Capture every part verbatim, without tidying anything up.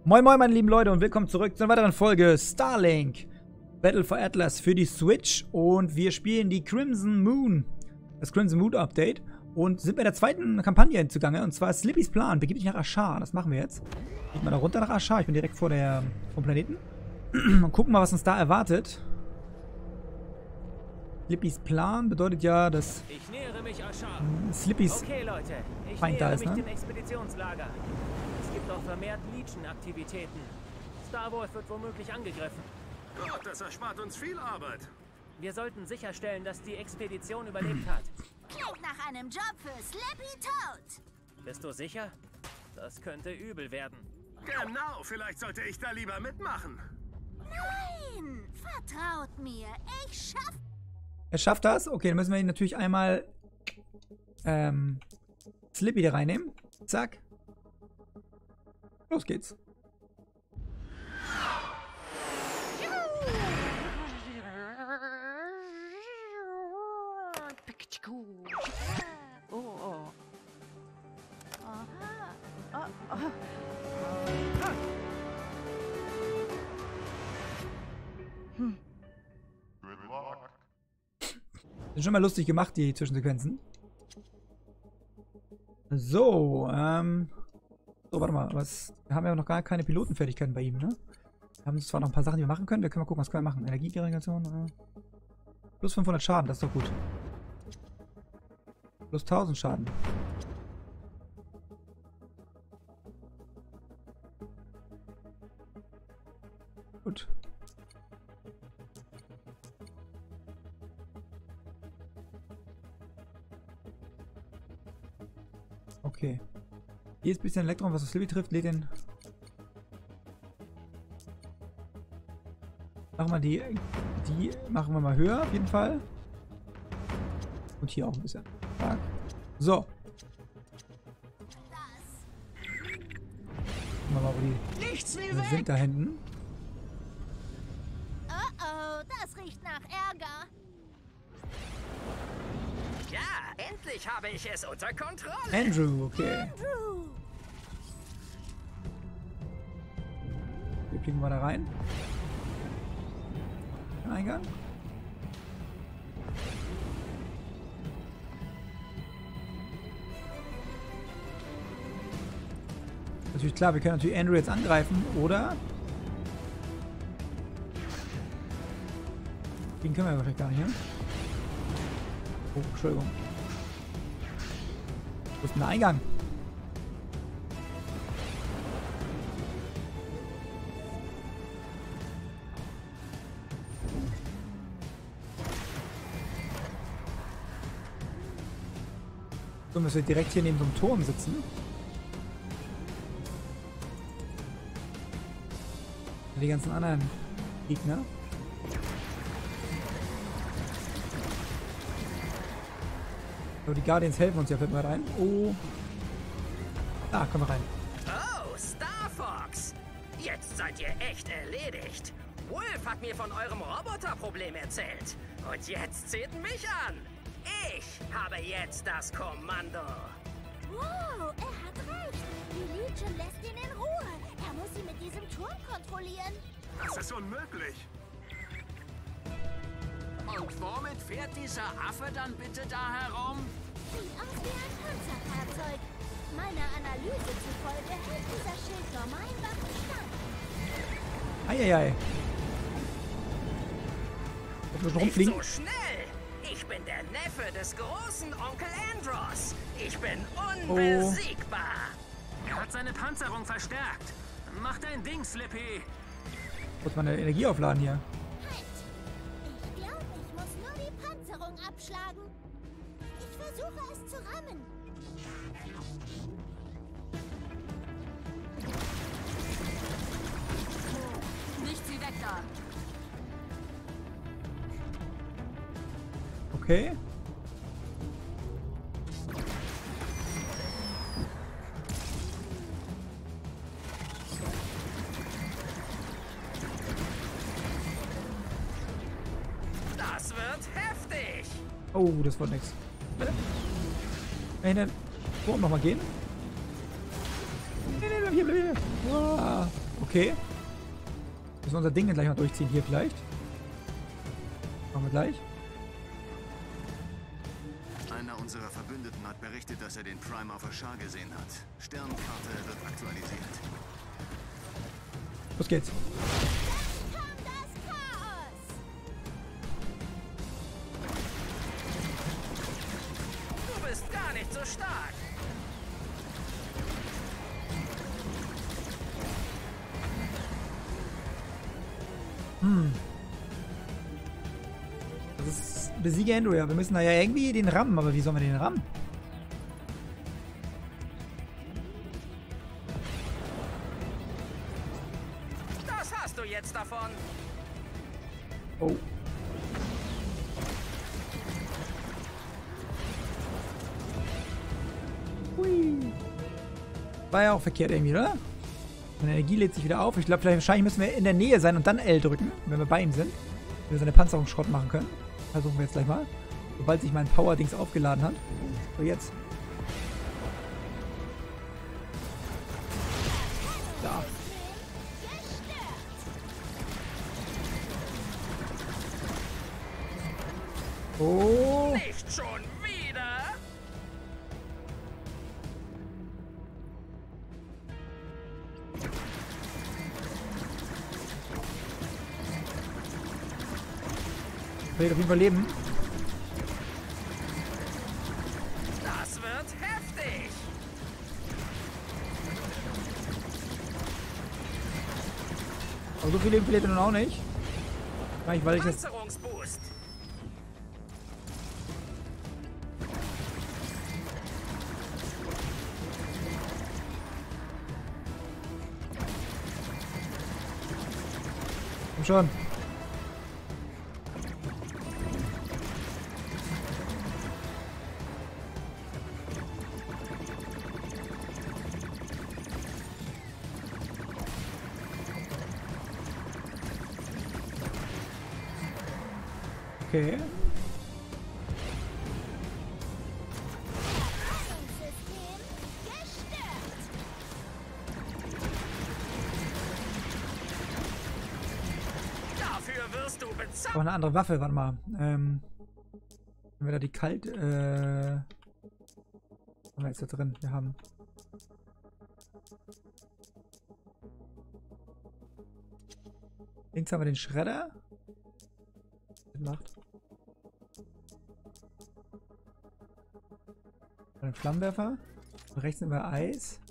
Moin moin meine lieben Leute und willkommen zurück zu einer weiteren Folge Starlink Battle for Atlas für die Switch und wir spielen die Crimson Moon, das Crimson Moon Update und sind bei der zweiten Kampagne zugange und zwar Slippys Plan, begib dich nach Ashar, das machen wir jetzt. Geht mal da runter nach Ashar, ich bin direkt vor der, vom Planeten und gucken mal, was uns da erwartet. Slippys Plan bedeutet ja, dass ich nähere mich Ashar. Slippys okay, Leute, ich Feind da nähere ist, mich ne? dem Expeditionslager. Es gibt auch vermehrt Legion-Aktivitäten. Starwolf wird womöglich angegriffen. Gott, das erspart uns viel Arbeit. Wir sollten sicherstellen, dass die Expedition überlebt hat. Klingt nach einem Job für Slippy Toad. Bist du sicher? Das könnte übel werden. Genau, vielleicht sollte ich da lieber mitmachen. Nein, vertraut mir, ich schaff... Er schafft das? Okay, dann müssen wir ihn natürlich einmal ähm, Slippy da reinnehmen. Zack. Los geht's. Oh, oh. Aha. Oh, oh. Hm. Sind schon mal lustig gemacht, die Zwischensequenzen. So, ähm. So, warte mal, was. Wir haben ja noch gar keine Pilotenfertigkeiten bei ihm, ne? Wir haben zwar noch ein paar Sachen, die wir machen können. Wir können mal gucken, was können wir machen. Energiegeneration. Äh. Plus fünfhundert Schaden, das ist doch gut. Plus tausend Schaden. Gut. Okay. Hier ist ein bisschen Elektron, was das Slippy trifft. Lädt den. Machen wir die. Die machen wir mal höher, auf jeden Fall. Und hier auch ein bisschen. Zack. So. Gucken wir mal, wo die Nichts wie die sind da hinten. Oh oh, das riecht nach Ärger. Ja, endlich habe ich es unter Kontrolle. Andrew, okay. Andrew. Wir kriegen wir da rein. Eingang. Natürlich klar, wir können natürlich Andrew jetzt angreifen, oder? Den können wir wahrscheinlich gar nicht, ne? Oh, Entschuldigung. Wo ist denn der Eingang? So müssen wir direkt hier neben so einem Turm sitzen. Die ganzen anderen Gegner. So, die Guardians helfen uns ja, fällt mal rein. Oh. Ah, komm mal rein. Oh, Star Fox. Jetzt seid ihr echt erledigt. Wolf hat mir von eurem Roboterproblem erzählt. Und jetzt zählt mich an. Ich habe jetzt das Kommando. Wow, er hat recht. Die Legion lässt ihn in Ruhe. Er muss sie mit diesem Turm kontrollieren. Das ist unmöglich. Und womit fährt dieser Affe dann bitte da herum? Sieht aus wie ein Panzerfahrzeug. Meiner Analyse zufolge hält dieser Schild nur mein Waffenstand. Eieiei. Jetzt müssen wir Nicht rumfliegen. so schnell. Ich bin der Neffe des großen Onkel Andros. Ich bin unbesiegbar. Er hat seine Panzerung verstärkt. Mach dein Ding, Slippy. Ich muss meine Energie aufladen hier. Halt! Ich glaube, ich muss nur die Panzerung abschlagen. Ich versuche es zu rammen. Nichts wie weg da. Okay. Das wird heftig. Oh, das war nix. Kann ich denn Turm nochmal gehen? Nee, nee, bleib hier, bleib hier. Wow. Okay. Müssen wir unser Ding gleich mal durchziehen hier vielleicht. Machen wir gleich. Einer unserer Verbündeten hat berichtet, dass er den Prime auf Ashar gesehen hat. Sternkarte wird aktualisiert. Los geht's. Kommt das Chaos! Du bist gar nicht so stark. Hm. Das ist besiege Andrew, ja. Wir müssen da ja irgendwie den rammen, aber wie sollen wir den rammen? Das hast du jetzt davon. Oh. Hui. War ja auch verkehrt irgendwie, oder? Seine Energie lädt sich wieder auf. Ich glaube, vielleicht wahrscheinlich müssen wir in der Nähe sein und dann L drücken, wenn wir bei ihm sind. Wenn wir seine Panzerung Schrott machen können. Versuchen wir jetzt gleich mal. Sobald sich mein Power-Dings aufgeladen hat. So, jetzt. Da. Oh. Nicht schon wieder. Ich will auf jeden Fall leben. Das wird heftig. Aber so viel Leben verliert er nun auch nicht. Vielleicht, weil ich das... Panzerungsboost. Komm schon. Okay. System gestört. Dafür wirst du bezahlt. Auch eine andere Waffe, warte mal. Ähm. Wenn wir da die kalt, äh. Was haben wir jetzt da drin? Wir haben. Links haben wir den Schredder. Macht. Den Flammenwerfer. Und rechts sind wir Eis.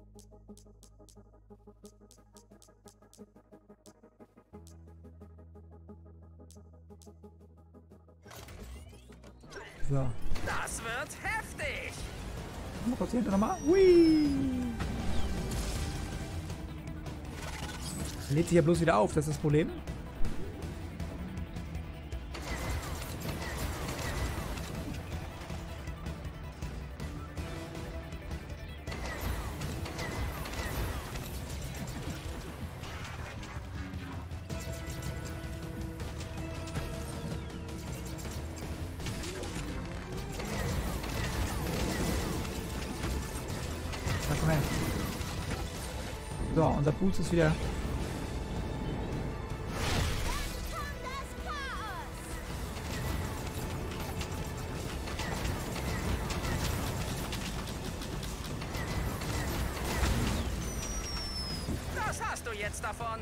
So. Das wird heftig. Mal kurz hier hinten nochmal. Hui! Lädt sich ja bloß wieder auf, das ist das Problem. Komm her. So, unser Boost ist wieder. Kommt das Chaos! Das hast du jetzt davon.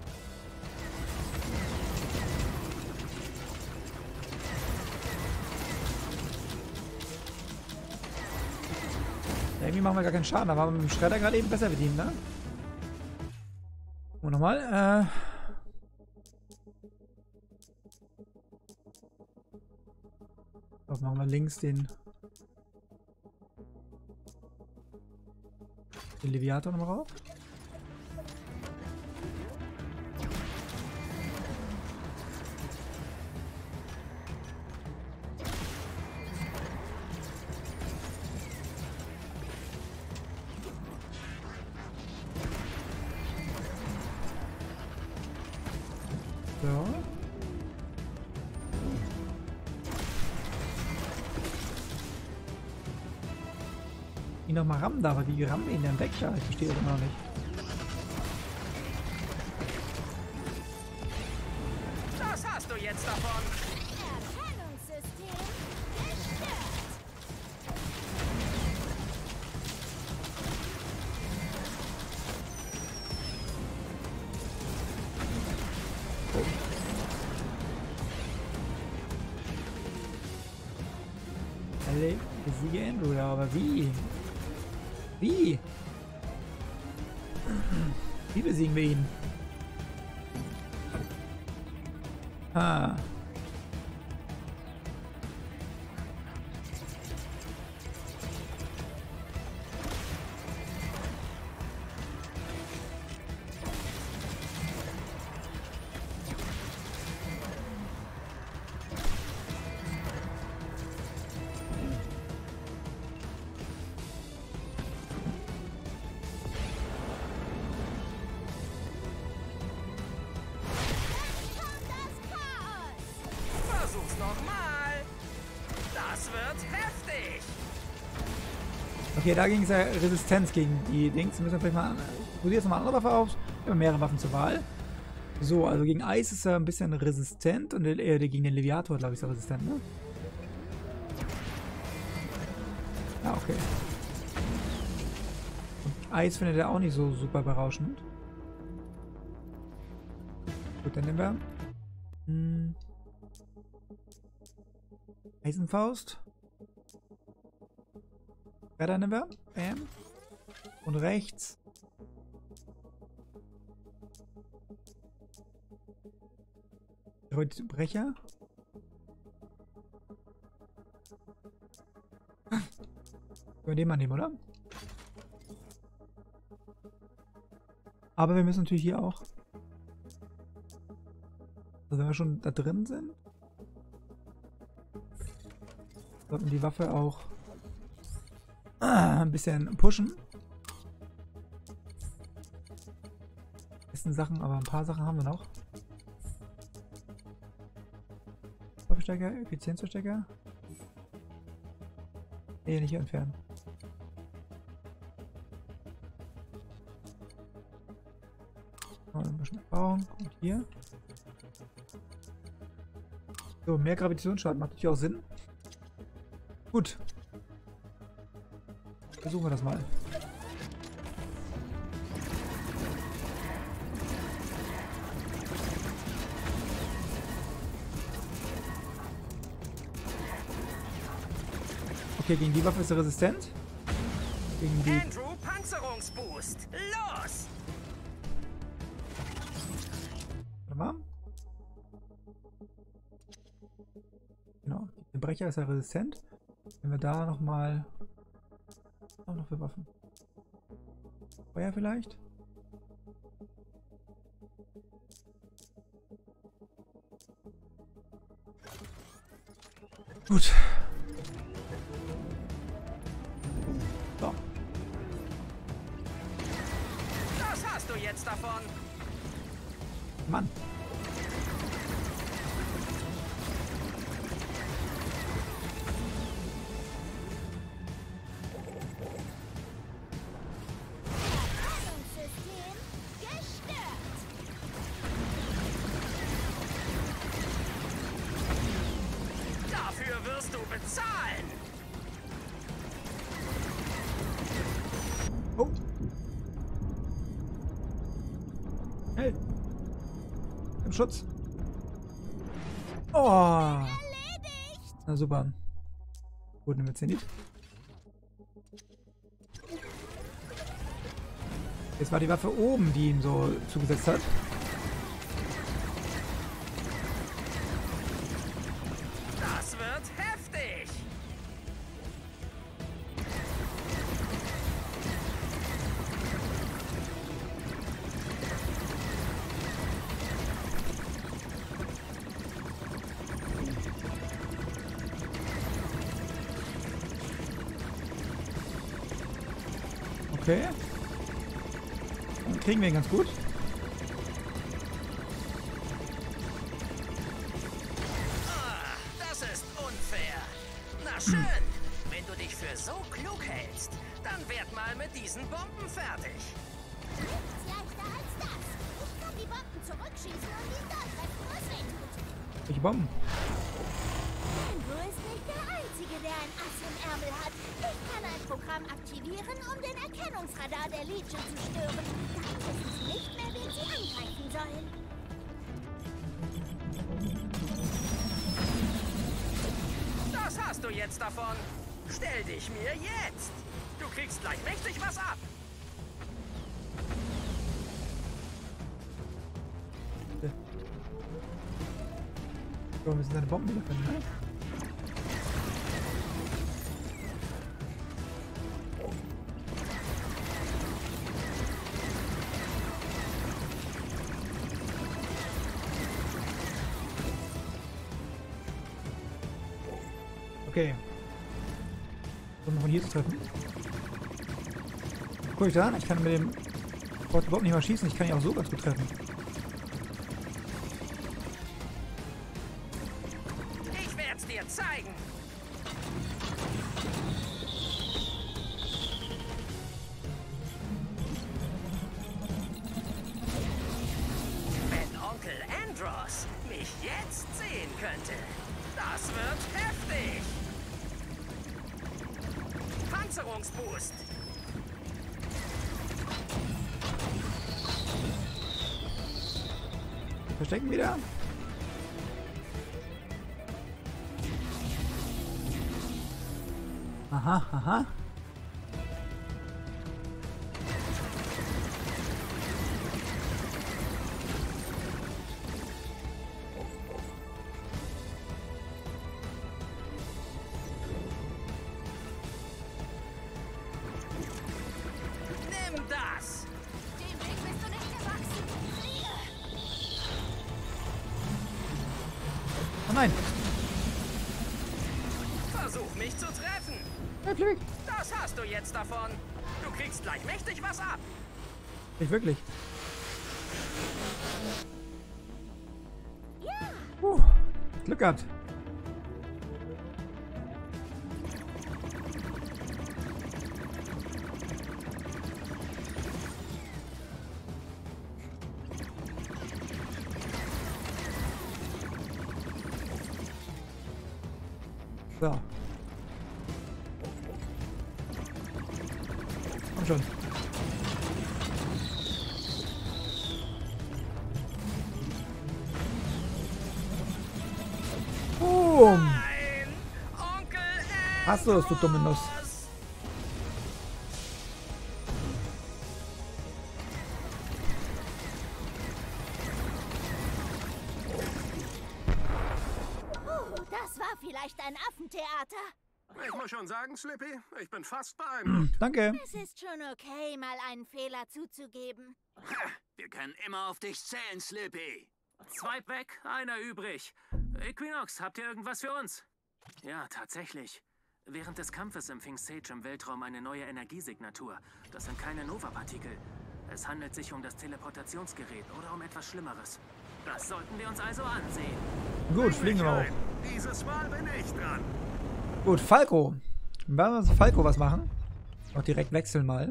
Irgendwie machen wir gar keinen Schaden, aber mit dem Schredder gerade eben besser bedient, ne? Und nochmal, äh. So, machen wir links den. Den Leviator nochmal rauf. So. Ihn noch mal rammen da, aber wie rammen wir ihn denn weg? Ja, ich verstehe das immer noch nicht. Alle besiege Andrew, ja, aber wie? Wie? Wie besiegen wir ihn? Ah. Okay, da ging es ja Resistenz gegen die Dings. Müssen wir vielleicht mal. Probier jetzt nochmal eine andere Waffe auf. Wir haben mehrere Waffen zur Wahl. So, also gegen Eis ist er ein bisschen resistent und äh, gegen den Leviator, glaube ich, ist er resistent, ne? Ja, okay. Und Eis findet er auch nicht so super berauschend. Gut, dann nehmen wir. Hm. Eisenfaust. Ja, dann nehmen wir. Bam. Und rechts. Brecher. Können wir den mal nehmen, oder? Aber wir müssen natürlich hier auch. Also wenn wir schon da drin sind, sollten wir die Waffe auch ein bisschen pushen. Besten Sachen, aber ein paar Sachen haben wir noch. Verstärker, Effizienzverstärker. Nee, nicht entfernen. Mal ein bisschen bauen. Und hier. So, mehr Gravitationsschaden macht natürlich auch Sinn. Gut. Versuchen wir das mal. Okay, gegen die Waffe ist er resistent. Gegen die... Andrew, Panzerungsboost! Los! Warte mal. Genau, den Brecher ist er resistent. Wenn wir da nochmal... Was noch für Waffen? Feuer vielleicht? Gut. So. Was hast du jetzt davon? Mann. Bezahlen! Oh! Hey! Im Schutz! Oh! Na super. Gut, nehmen wir Zenit. Jetzt war die Waffe oben, die ihm so zugesetzt hat. Das wird heftig! Okay. Dann kriegen wir ihn ganz gut. Das ist unfair. Na schön. Wenn du dich für so klug hältst, dann werd mal mit diesen Bomben fertig. Nichts leichter als das. Ich kann die Bomben zurückschießen und ihn dort treffen, wo es weh tut. Welche Bomben? Andrew ist nicht der Einzige, der ein Ass im Ärmel hat. Ich kann ein Programm aktivieren, um den Erkennungsradar der Legion zu stören. Dann wissen sie nicht mehr, wen sie angreifen sollen. Das hast hast du jetzt davon? Stell dich mir jetzt! Du kriegst gleich mächtig was ab! So, wir müssen seine Bomben wieder finden, ne? Okay. Um noch von hier zu treffen. Guck ich da an, ich kann mit dem Bot überhaupt nicht mal schießen, ich kann ihn auch so ganz gut treffen. Ich werd's dir zeigen! Wenn Onkel Andros mich jetzt sehen könnte, das wird heftig! Panzerungsboost! Verstecken wieder. Aha, aha. Nimm das! Dem Weg bist du nicht gewachsen. Fliege! Oh nein. Versuch mich zu treffen! Ja, Glück. Das hast du jetzt davon! Du kriegst gleich mächtig was ab! Nicht wirklich. Ja! Uh, Glück gehabt. So. Komm schon. Boom! Nein! Onkel Hast du das, du dumme Nuss? Andros! Oh, das war vielleicht ein Affentheater. Ich muss schon sagen, Slippy, ich bin fast beeindruckt. Danke. Es ist schon okay, mal einen Fehler zuzugeben. Wir können immer auf dich zählen, Slippy. Zwei weg, einer übrig. Equinox, habt ihr irgendwas für uns? Ja, tatsächlich. Während des Kampfes empfing Sage im Weltraum eine neue Energiesignatur. Das sind keine Nova-Partikel. Es handelt sich um das Teleportationsgerät oder um etwas Schlimmeres. Das sollten wir uns also ansehen. Gut, fliegen wir Rein. auch. Dieses Mal bin ich dran. Gut, Falco. Werden wir mit Falco was machen? Auch direkt wechseln mal.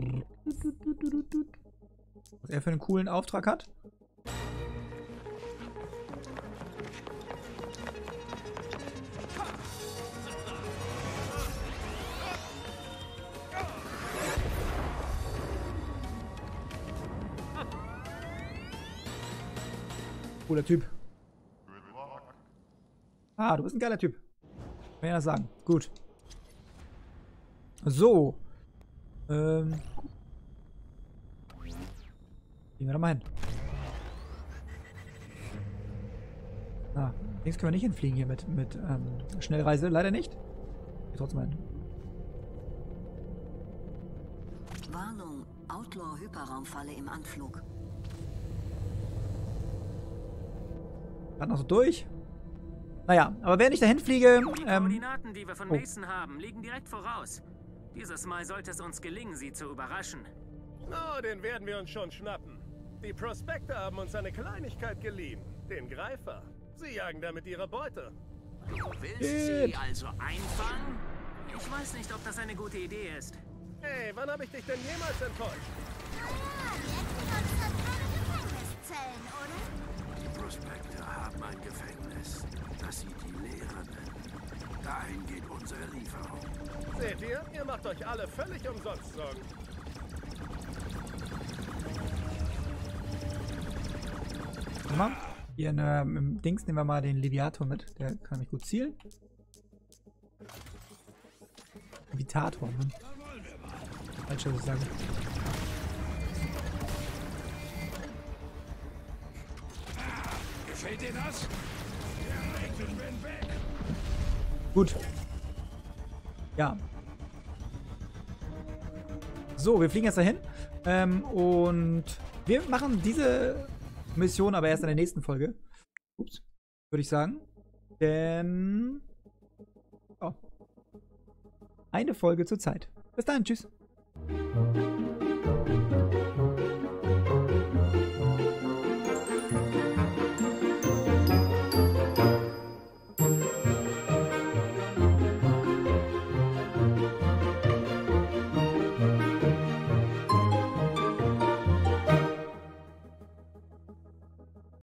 Was er für einen coolen Auftrag hat. Cooler Typ. Ah, du bist ein geiler Typ. Kann ich das sagen. Gut. So. Ähm. Gehen wir da mal hin. Ah, links können wir nicht hinfliegen hier mit, mit ähm, Schnellreise. Leider nicht. Geht trotzdem hin. Warnung, Outlaw-Hyperraumfalle im Anflug. Gerade noch so durch. Naja, aber während ich dahin fliege. Die Ähm, Koordinaten, die wir von oh. Mason haben, liegen direkt voraus. Dieses Mal sollte es uns gelingen, sie zu überraschen. Oh, den werden wir uns schon schnappen. Die Prospekte haben uns eine Kleinigkeit geliehen. Den Greifer. Sie jagen damit ihre Beute. Du willst Shit. sie also einfangen? Ich weiß nicht, ob das eine gute Idee ist. Hey, wann habe ich dich denn jemals enttäuscht? Naja, die Equinox hat keine Gefängniszellen, oder? Die Prospekte haben ein Gefängnis, das sie die Leere nennen. Dahin geht unsere Lieferung. Seht ihr? Ihr macht euch alle völlig umsonst Sorgen. warte mal. Hier in, ähm, im Dings nehmen wir mal den Leviator mit. Der kann mich gut zielen. Invitator, ne? Falsch, was ich sage. Gefällt dir das? Gut. Ja. So, wir fliegen jetzt dahin. Ähm, und wir machen diese Mission aber erst in der nächsten Folge. Ups. Würde ich sagen. Denn... Oh. Eine Folge zur Zeit. Bis dann. Tschüss.